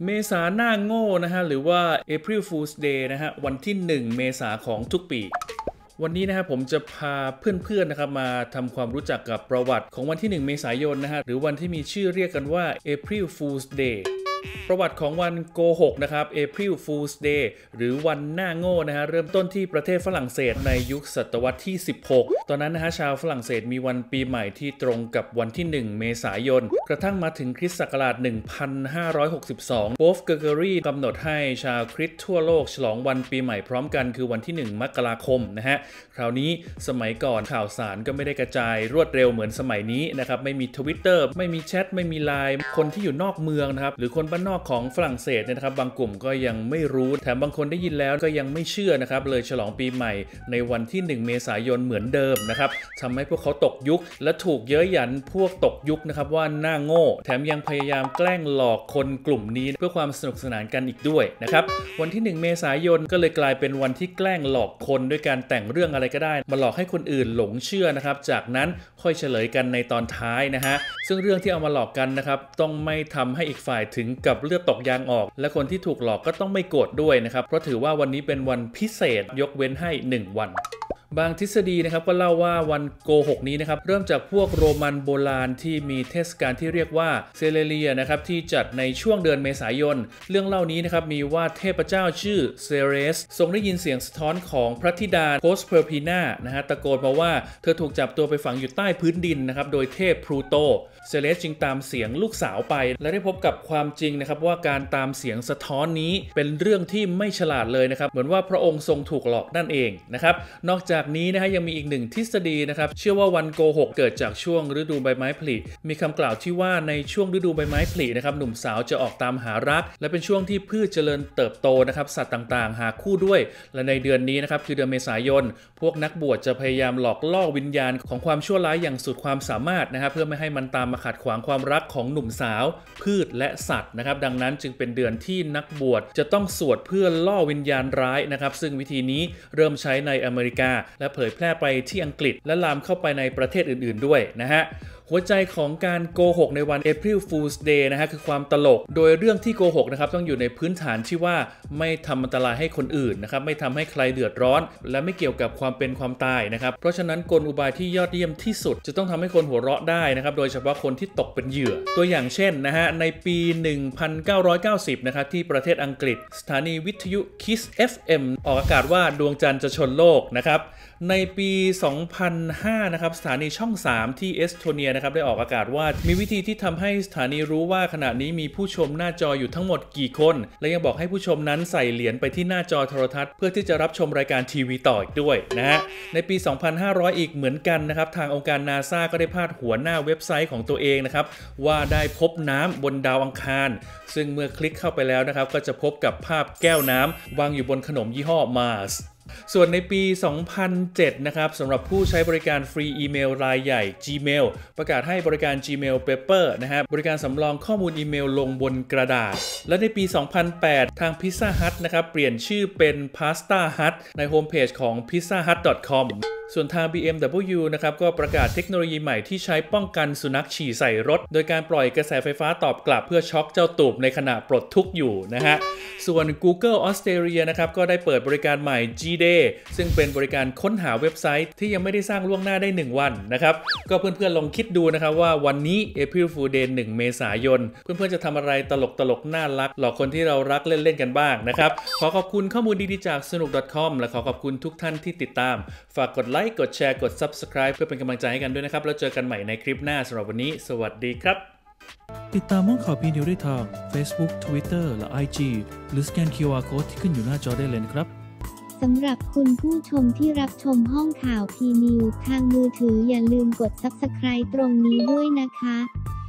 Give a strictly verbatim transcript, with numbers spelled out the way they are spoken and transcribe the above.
เมษาหน้าโง่นะฮะหรือว่า April Fool's Day นะฮะวันที่หนึ่งเมษาของทุกปีวันนี้นะครับผมจะพาเพื่อนๆนะครับมาทำความรู้จักกับประวัติของวันที่หนึ่งเมษายนนะฮะหรือวันที่มีชื่อเรียกกันว่า April Fool's Dayประวัติของวันโกหกนะครับ April Fool's Day หรือวันหน้าโง่นะฮะเริ่มต้นที่ประเทศฝรั่งเศสในยุคศตวรรษที่สิบหกตอนนั้นนะฮะชาวฝรั่งเศสมีวันปีใหม่ที่ตรงกับวันที่หนึ่งเมษายนกระทั่งมาถึงคริสต์ศักราชหนึ่งพันห้าร้อยหกสิบสองโป๊ปเกอร์เกอรี่กำหนดให้ชาวคริสต์ทั่วโลกฉลองวันปีใหม่พร้อมกันคือวันที่หนึ่งมกราคมนะฮะคราวนี้สมัยก่อนข่าวสารก็ไม่ได้กระจายรวดเร็วเหมือนสมัยนี้นะครับไม่มี Twitter ไม่มีแชทไม่มีไลน์คนที่อยู่นอกเมืองนะครับหรือคนบ้านนอกของฝรั่งเศสเนี่ยนะครับบางกลุ่มก็ยังไม่รู้แถมบางคนได้ยินแล้วก็ยังไม่เชื่อนะครับเลยฉลองปีใหม่ในวันที่หนึ่งเมษายนเหมือนเดิมนะครับทำให้พวกเขาตกยุคและถูกเย้ยหยันพวกตกยุคนะครับว่าหน้าโง่แถมยังพยายามแกล้งหลอกคนกลุ่มนี้เพื่อความสนุกสนานกันอีกด้วยนะครับวันที่หนึ่งเมษายนก็เลยกลายเป็นวันที่แกล้งหลอกคนด้วยการแต่งเรื่องอะไรก็ได้มาหลอกให้คนอื่นหลงเชื่อนะครับจากนั้นค่อยเฉลยกันในตอนท้ายนะฮะซึ่งเรื่องที่เอามาหลอกกันนะครับต้องไม่ทำให้อีกฝ่ายถึงกับเลือดตกยางออกและคนที่ถูกหลอกก็ต้องไม่โกรธด้วยนะครับเพราะถือว่าวันนี้เป็นวันพิเศษยกเว้นให้หนึ่งวันบางทฤษฎีนะครับก็เล่าว่าวันโกหกนี้นะครับเริ่มจากพวกโรมันโบราณที่มีเทศกาลที่เรียกว่าเซเลเรียนะครับที่จัดในช่วงเดือนเมษายนเรื่องเล่านี้นะครับมีว่าเทพเจ้าชื่อเซเรสทรงได้ยินเสียงสะท้อนของพระธิดาโพสเพอร์พีนานะฮะตะโกนมาว่าเธอถูกจับตัวไปฝังอยู่ใต้พื้นดินนะครับโดยเทพพลูโตเซเลสจึงตามเสียงลูกสาวไปและได้พบกับความจริงนะครับว่าการตามเสียงสะท้อนนี้เป็นเรื่องที่ไม่ฉลาดเลยนะครับเหมือนว่าพระองค์ทรงถูกหลอกนั่นเองนะครับนอกจากนี้นะฮะยังมีอีกหนึ่งทฤษฎีนะครับเชื่อว่าวันโกหกเกิดจากช่วงฤดูใบไม้ผลิมีคำกล่าวที่ว่าในช่วงฤดูใบไม้ผลินะครับหนุ่มสาวจะออกตามหารักและเป็นช่วงที่พืชเจริญเติบโตนะครับสัตว์ต่างๆหาคู่ด้วยและในเดือนนี้นะครับคือเดือนเมษายนพวกนักบวชจะพยายามหลอกล่อวิญญาณของความชั่วร้ายอย่างสุดความสามารถนะครับเพื่อไม่ให้มันตามมาขัดขวางความรักของหนุ่มสาวพืชและสัตว์นะครับดังนั้นจึงเป็นเดือนที่นักบวชจะต้องสวดเพื่อล่อวิญญาณร้ายนะครับซึ่งวิธีนี้เริ่มใช้ในอเมริกาและเผยแพร่ไปที่อังกฤษและลามเข้าไปในประเทศอื่นๆด้วยนะฮะหัวใจของการโกหกในวัน April Fool's Day นะฮะคือความตลกโดยเรื่องที่โกหกนะครับต้องอยู่ในพื้นฐานที่ว่าไม่ทำอันตรายให้คนอื่นนะครับไม่ทำให้ใครเดือดร้อนและไม่เกี่ยวกับความเป็นความตายนะครับเพราะฉะนั้นกลอุบายที่ยอดเยี่ยมที่สุดจะต้องทำให้คนหัวเราะได้นะครับโดยเฉพาะคนที่ตกเป็นเหยื่อตัวอย่างเช่นนะฮะในปี หนึ่งพันเก้าร้อยเก้าสิบ นะครับที่ประเทศอังกฤษสถานีวิทยุ Kiss เอฟ เอ็ม ออกอากาศว่าดวงจันทร์จะชนโลกนะครับในปี สองพันห้า นะครับสถานีช่อง สาม ที่เอสโตเนียนะครับได้ออกอากาศว่ามีวิธีที่ทำให้สถานีรู้ว่าขณะนี้มีผู้ชมหน้าจออยู่ทั้งหมดกี่คนและยังบอกให้ผู้ชมนั้นใส่เหรียญไปที่หน้าจอโทรทัศน์เพื่อที่จะรับชมรายการทีวีต่ออีกด้วยนะฮะในปี สองพันห้าร้อย อีกเหมือนกันนะครับทางองค์การ NASA ก็ได้พาดหัวหน้าเว็บไซต์ของตัวเองนะครับว่าได้พบน้ำบนดาวอังคารซึ่งเมื่อคลิกเข้าไปแล้วนะครับก็จะพบกับภาพแก้วน้ำวางอยู่บนขนมยี่ห้อ Marsส่วนในปี สองพันเจ็ด นะครับสำหรับผู้ใช้บริการฟรีอีเมลรายใหญ่ Gmail ประกาศให้บริการ Gmail Paper นะฮะบริการสำรองข้อมูลอีเมลลงบนกระดาษและในปี สองพันแปด ทาง Pizza Hut นะครับเปลี่ยนชื่อเป็น Pasta Hut ในโฮมเพจของ พิซซ่าฮัท ดอท คอม ส่วนทาง บี เอ็ม ดับเบิลยู นะครับก็ประกาศเทคโนโลยีใหม่ที่ใช้ป้องกันสุนัขฉี่ใส่รถโดยการปล่อยกระแสไฟฟ้าตอบกลับเพื่อช็อกเจ้าตูบในขณะปลดทุกข์อยู่นะฮะส่วน Google ออสเตรเลียนะครับก็ได้เปิดบริการใหม่ Gday ซึ่งเป็นบริการค้นหาเว็บไซต์ที่ยังไม่ได้สร้างล่วงหน้าได้หนึ่งวันนะครับก็เพื่อนๆลองคิดดูนะครับว่าวันนี้ April Fool Day หนึ่งเมษายนเพื่อนๆจะทำอะไรตลกๆน่ารักหลอกคนที่เรารักเล่นๆกันบ้างนะครับขอขอบคุณข้อมูลดีๆจากสนุก .com และขอขอบคุณทุกท่านที่ติดตามฝากกดไลค์กดแชร์กด Subscribe เพื่อเป็นกำลังใจให้กันด้วยนะครับแล้วเจอกันใหม่ในคลิปหน้าสำหรับวันนี้สวัสดีครับติดตามห้องข่าว พี นิวส์ ได้ทาง Facebook Twitter และ ไอ จี หรือสแกน คิว อาร์ Code ที่ขึ้นอยู่หน้าจอได้เลยนะครับสำหรับคุณผู้ชมที่รับชมห้องข่าว พี นิวส์ ทางมือถืออย่าลืมกด Subscribe ตรงนี้ด้วยนะคะ